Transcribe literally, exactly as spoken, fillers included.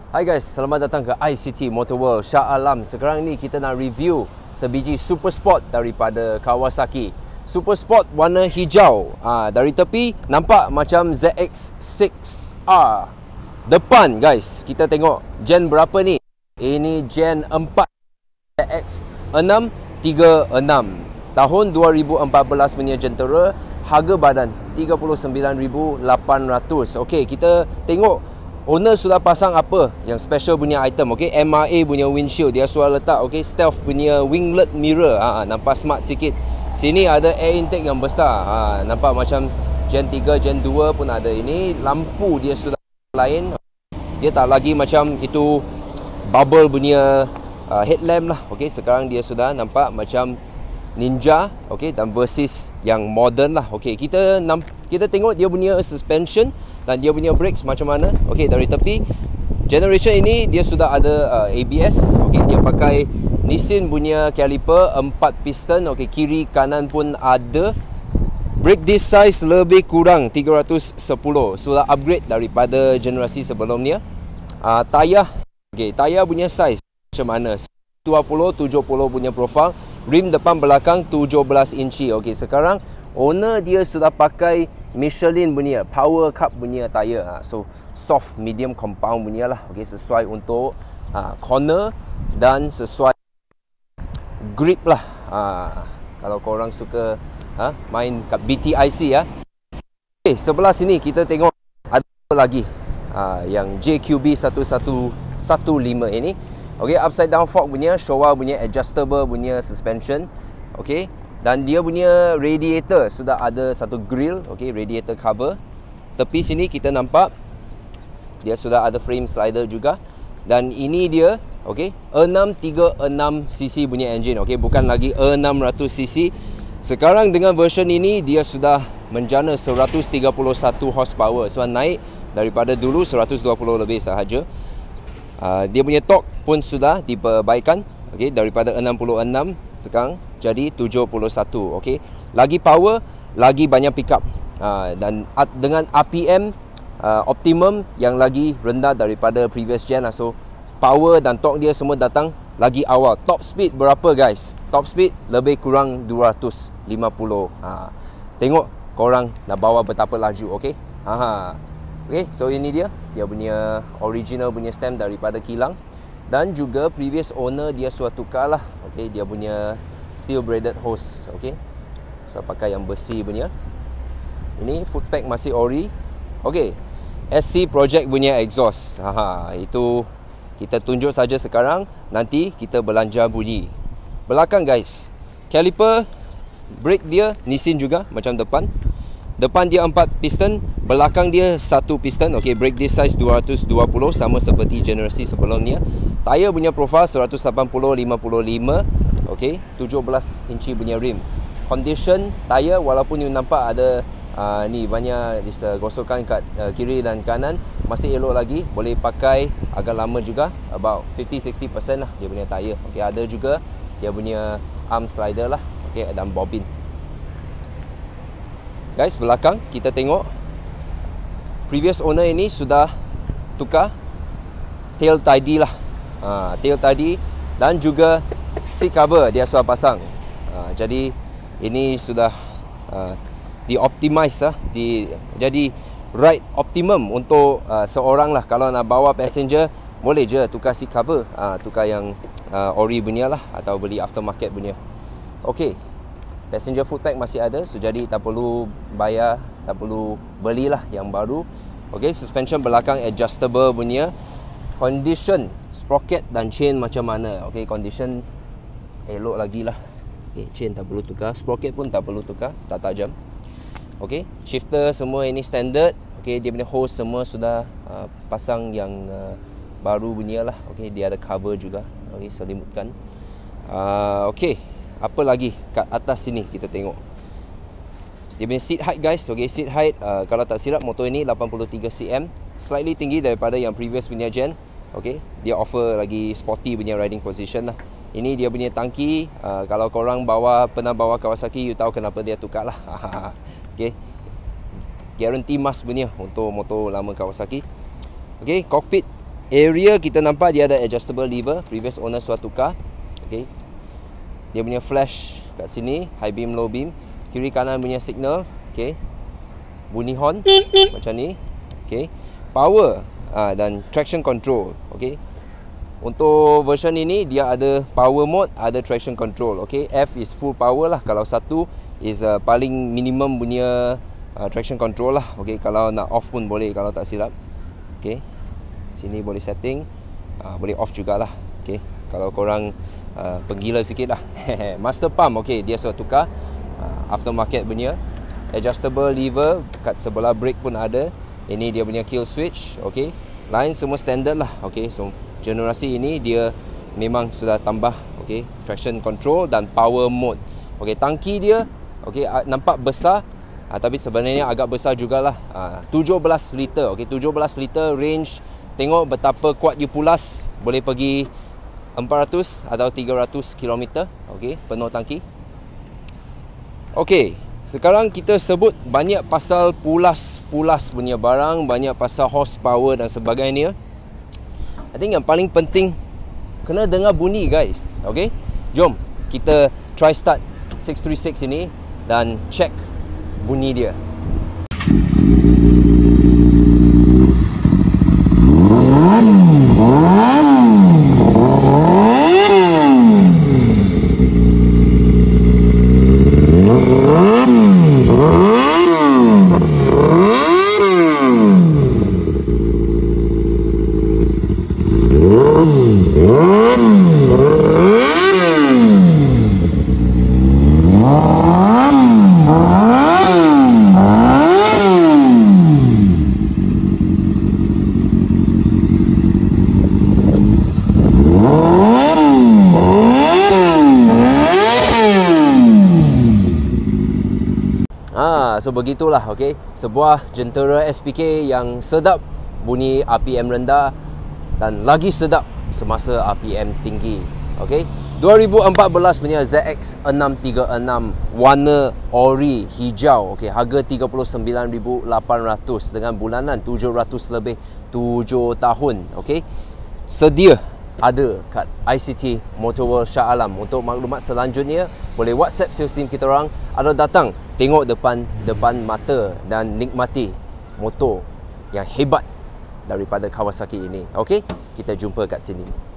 Hai guys, selamat datang ke I C T Motor World Shah Alam. Sekarang ni kita nak review sebiji Super Sport daripada Kawasaki. Super Sport warna hijau. ha, Dari tepi nampak macam Z X enam R. Depan guys, kita tengok gen berapa ni. Ini gen empat Z X enam tiga enam tahun dua ribu empat belas punya jentera. Harga badan tiga puluh sembilan ribu lapan ratus. Okey, kita tengok owner sudah pasang apa yang special punya item. Okey, M R A punya windshield dia sudah letak. Okey, stealth punya winglet mirror. ha, Nampak smart sikit. Sini ada air intake yang besar. ha, Nampak macam gen tiga, gen dua pun ada. Ini lampu dia sudah lain. Dia tak lagi macam itu bubble punya uh, headlamp lah. Okey, sekarang dia sudah nampak macam Ninja. Okey, dan versus yang modern lah. Okey, kita kita tengok dia punya suspension dan dia punya brakes macam mana. Okey, dari tepi generation ini dia sudah ada uh, A B S. Okey, dia pakai Nissin punya caliper empat piston. Okey, kiri kanan pun ada. Brake disc size lebih kurang tiga ratus sepuluh. Sudah upgrade daripada generasi sebelumnya. uh, Tayar, okey, tayar punya size macam mana? dua puluh tujuh puluh punya profile. Rim depan belakang tujuh belas inci. Okey, sekarang owner dia sudah pakai Michelin punya Power Cup punya tayar. ha, So soft medium compound punya lah. Okey, sesuai untuk ha, corner dan sesuai grip lah. ha, Kalau korang suka ha, main kat B T I C ya. Okey, sebelah sini kita tengok ada apa lagi. ha, Yang J Q B satu satu satu lima ini. Okey, upside down fork punya, Showa punya adjustable punya suspension. Okey, dan dia punya radiator sudah ada satu grill. Okey, radiator cover. Tepi sini kita nampak dia sudah ada frame slider juga. Dan ini dia, okey, enam tiga enam cc punya engine. Okey, bukan lagi enam ratus cc. Sekarang dengan version ini dia sudah menjana seratus tiga puluh satu horsepower. So naik daripada dulu seratus dua puluh lebih sahaja. Uh, dia punya torque pun sudah diperbaikkan. Okey, daripada enam puluh enam sekarang jadi tujuh puluh satu. Okey, lagi power, lagi banyak pickup. Uh, dan uh, dengan R P M uh, optimum yang lagi rendah daripada previous gen. So power dan torque dia semua datang lagi awal. Top speed berapa guys? Top speed lebih kurang dua ratus lima puluh. uh, Tengok korang nak bawa betapa laju. Okey. Ha. Okey, so ini dia dia punya original punya stem daripada kilang. Dan juga previous owner dia sudah tukar lah. Okey, dia punya steel braided hose. Okey, so pakai yang besi punya. Ini foot pack masih ori. Okey, S C Project punya exhaust. Ha, itu kita tunjuk saja sekarang. Nanti kita belanja bunyi. Belakang guys, caliper brake dia Nissin juga macam depan. Depan dia empat piston, belakang dia satu piston. Okey, brake disc size dua ratus dua puluh sama seperti generasi sebelumnya. Tayar punya profile seratus lapan puluh lima puluh lima. Okey, tujuh belas inci punya rim. Condition tayar walaupun you nampak ada uh, ni banyak disgosokkan kat uh, kiri dan kanan, masih elok lagi. Boleh pakai agak lama juga, about fifty to sixty percent lah dia punya tayar. Okey, ada juga dia punya arm slider lah. Okey, dan bobbin. Guys, belakang kita tengok previous owner ini sudah tukar tail tidy lah. ha, Tail tidy dan juga seat cover dia sudah pasang. ha, Jadi ini sudah uh, di-optimize lah, di, jadi ride optimum untuk uh, seorang lah. Kalau nak bawa passenger boleh je tukar seat cover. ha, Tukar yang uh, ori punya lah, atau beli aftermarket punya. Okey, passenger foot pack masih ada. So jadi tak perlu bayar, tak perlu belilah yang baru. Okey, suspension belakang adjustable punya. Condition sprocket dan chain macam mana? Okey, condition elok lagi lah. Okey, chain tak perlu tukar, sprocket pun tak perlu tukar, tak tajam. Okey, shifter semua ini standard. Okey, dia punya hose semua sudah uh, pasang yang uh, baru punya lah. Okey, dia ada cover juga. Okey, selimutkan. uh, Okey, apa lagi kat atas sini kita tengok dia punya seat height guys. Okay, seat height uh, kalau tak silap motor ini lapan puluh tiga sentimeter, slightly tinggi daripada yang previous punya gen. Okay, dia offer lagi sporty punya riding position lah. Ini dia punya tangki. uh, Kalau korang bawa pernah bawa Kawasaki, you tahu kenapa dia tukar lah. Okay, guarantee mas punya untuk motor lama Kawasaki. Okay, cockpit area kita nampak dia ada adjustable lever, previous owner sudah tukar. Okay. Dia punya flash kat sini, high beam, low beam. Kiri kanan punya signal. Okay. Bunyi horn macam ni. Okay. Power ha, dan traction control. Okay. Untuk version ini dia ada power mode, ada traction control. Okay. F is full power lah. Kalau satu is uh, paling minimum punya uh, traction control lah. Okay. Kalau nak off pun boleh kalau tak silap. Okay. Sini boleh setting, uh, boleh off jugalah. Okay. Kalau korang uh, penggila sikit lah. Master pump, okay, dia sudah tukar, uh, aftermarket punya. Adjustable lever kat sebelah brake pun ada. Ini dia punya kill switch. Okay. Line semua standard lah. Okay. So generasi ini dia memang sudah tambah, okay, traction control dan power mode. Okay. Tangki dia, okay, nampak besar, uh, tapi sebenarnya agak besar jugalah. uh, tujuh belas liter. Okay. tujuh belas liter range. Tengok betapa kuat you pulas, boleh pergi empat ratus atau tiga ratus kilometer. Okey, penuh tangki. Okey, sekarang kita sebut banyak pasal pulas-pulas punya barang, banyak pasal horsepower dan sebagainya. I think yang paling penting kena dengar bunyi, guys. Okey, jom kita try start enam tiga enam ini dan check bunyi dia. So begitulah, okey. Sebuah Gentera S P K yang sedap, bunyi R P M rendah dan lagi sedap semasa R P M tinggi. Okey. dua ribu empat belas punya Z X enam tiga enam warna ori hijau. Okey, harga tiga puluh sembilan ribu lapan ratus dengan bulanan tujuh ratus lebih, tujuh tahun. Okey. Sedia ada kat I C T Motor World Shah Alam. Untuk maklumat selanjutnya boleh WhatsApp sales team kita orang atau datang tengok depan depan mata dan nikmati motor yang hebat daripada Kawasaki ini. Okey, kita jumpa kat sini.